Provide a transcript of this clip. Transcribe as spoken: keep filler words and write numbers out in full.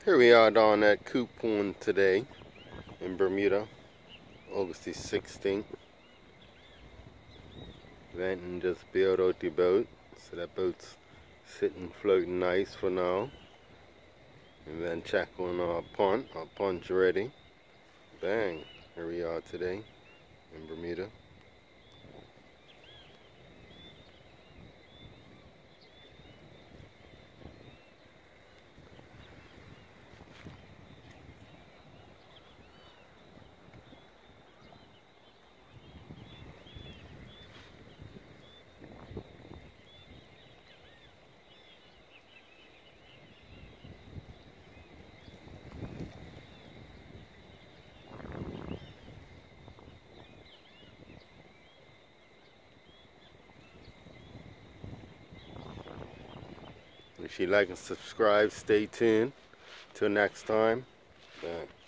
Here we are down at Coot today in Bermuda, August the sixteenth. Went and just built out the boat, so that boat's sitting floating nice for now. And then check on our punt. Our punt's ready. Bang! Here we are today in Bermuda. If you like and subscribe, stay tuned. Till next time. Bye.